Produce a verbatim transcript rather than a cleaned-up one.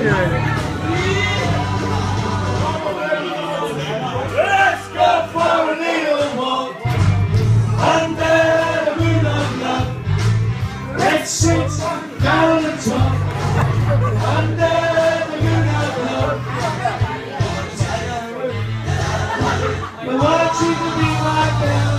aynen öyle. Let's go for a little walk under the moon of love. Let's sit down and talk under the moon of love. We're watching the be like that.